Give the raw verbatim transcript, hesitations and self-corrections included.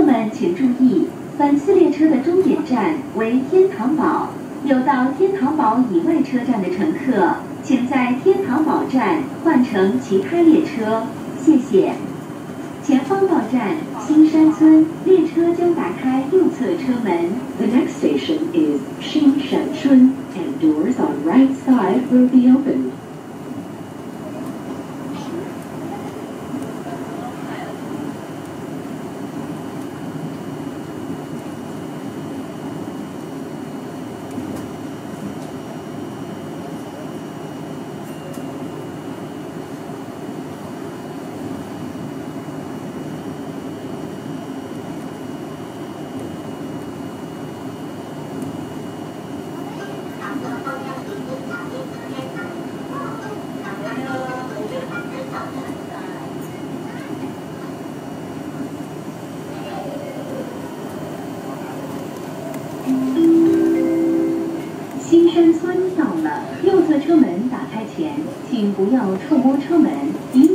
们请注意，本次列车的终点站为天堂堡。有到天堂堡以外车站的乘客，请在天堂堡站换乘其他列车。谢谢。前方到站新山村，列车将打开右侧车门。 The next station is Xingshanchun, and doors on right side will be opened. 新山村到了，右侧车门打开前，请不要触摸车门，以免